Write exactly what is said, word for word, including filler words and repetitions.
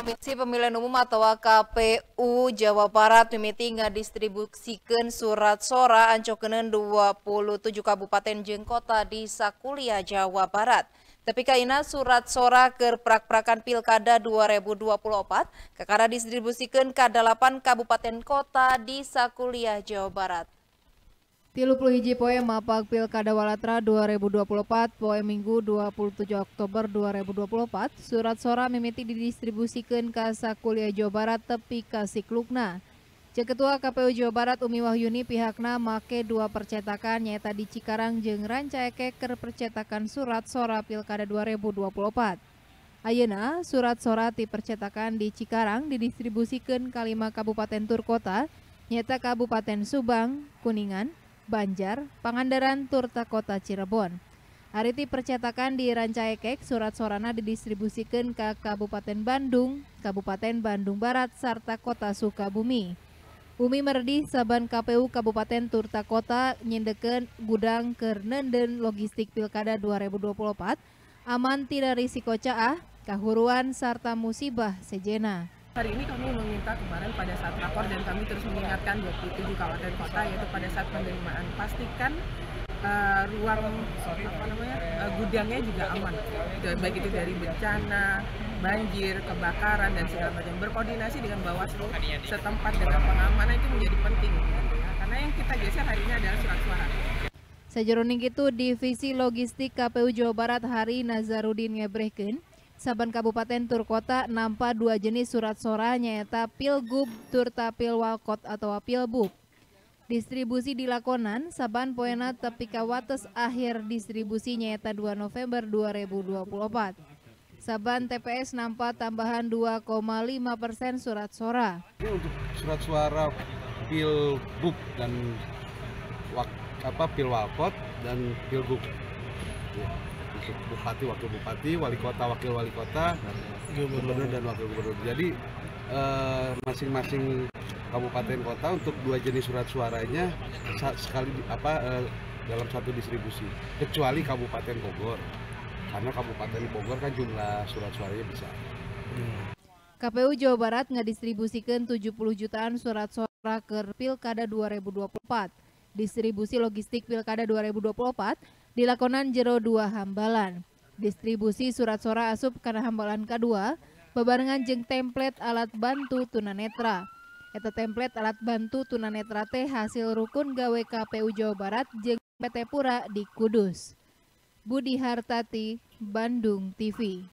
Komisi Pemilihan Umum atau K P U Jawa Barat mimiti ngadistribusikan surat sora ancokeun dua puluh tujuh kabupaten jeung kota di sakuliah Jawa Barat. Tapi kaina surat sora keur prak-prakan Pilkada dua ribu dua puluh empat kakara distribusikan ke delapan kabupaten kota di sakuliah Jawa Barat. tilu puluh hiji poe mapak Pilkada Walatra dua ribu dua puluh empat poe Minggu dua puluh tujuh Oktober dua ribu dua puluh empat surat sora mimiti didistribusikan ke sakuliah Jawa Barat tepi ka Siklukna. Cek Ketua K P U Jawa Barat Umi Wahyuni pihakna make dua percetakan nyaeta di Cikarang jeung Rancaeke keur percetakan surat sora Pilkada dua ribu dua puluh empat. Ayeuna surat sora ti percetakan di Cikarang didistribusikan ke lima kabupaten tur kota nyaeta Kabupaten Subang, Kuningan, Banjar, Pangandaran, Turta Kota Cirebon. Hariti percetakan di Rancaekek surat sorana didistribusikan ke Kabupaten Bandung, Kabupaten Bandung Barat, serta Kota Sukabumi. Umi merdi saban K P U Kabupaten Turta Kota nyendeken gudang keur nenden logistik Pilkada dua ribu dua puluh empat aman tidak risiko caah, kahuruan, serta musibah sejena. Hari ini kami meminta kemarin pada saat rakor dan kami terus mengingatkan dua puluh tujuh kabupaten kota yaitu pada saat penerimaan pastikan uh, ruang apa namanya uh, gudangnya juga aman, baik itu dari bencana, banjir, kebakaran dan segala macam. Berkoordinasi dengan Bawaslu setempat dengan pengamanan itu menjadi penting, gitu ya. Karena yang kita geser hari ini adalah surat suara. Sajeroning itu Divisi Logistik K P U Jawa Barat Hari Nazarudin ngebrehkeun saban kabupaten tur kota nampa dua jenis surat sora nyaeta Pilgub turta Pilwalkot atau Pilbub. Distribusi dilakonan saban poena tepi ka wates akhir distribusi nyaeta dua November dua ribu dua puluh empat. Saban T P S nampa tambahan dua koma lima persen surat sora. Ini untuk surat suara Pilbub dan wak, apa Pilwalkot dan Pilgub. Ya. Bupati, wakil bupati, wali kota, wakil wali kota, gubernur dan wakil gubernur. Jadi masing-masing eh, kabupaten kota untuk dua jenis surat suaranya sekali apa eh, dalam satu distribusi, kecuali Kabupaten Bogor, karena Kabupaten Bogor kan jumlah surat suaranya besar. K P U Jawa Barat ngadistribusikan tujuh puluh jutaan surat suara ke Pilkada dua ribu dua puluh empat. Distribusi logistik Pilkada dua ribu dua puluh empat dilakonan jero dua hambalan. Distribusi surat suara asup karena hambalan kedua bebarengan jeung template alat bantu tunanetra. Eta template alat bantu tunanetra teh hasil rukun gawe K P U Jawa Barat jeung P T Pura di Kudus. Budi Hartati, Bandung T V.